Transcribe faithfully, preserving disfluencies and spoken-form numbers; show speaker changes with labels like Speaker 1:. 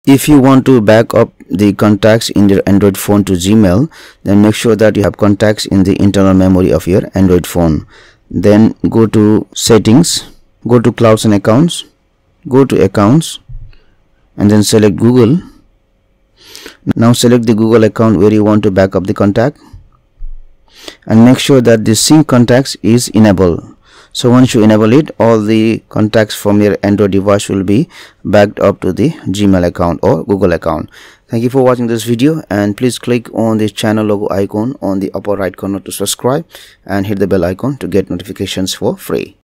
Speaker 1: If you want to back up the contacts in your Android phone to Gmail, then make sure that you have contacts in the internal memory of your Android phone. Then go to settings, go to clouds and accounts, go to accounts, and then select Google. Now select the Google account where you want to back up the contact, and make sure that the sync contacts is enabled. So once you enable it, all the contacts from your Android device will be backed up to the Gmail account or Google account. Thank you for watching this video, and please click on the channel logo icon on the upper right corner to subscribe, and hit the bell icon to get notifications for free.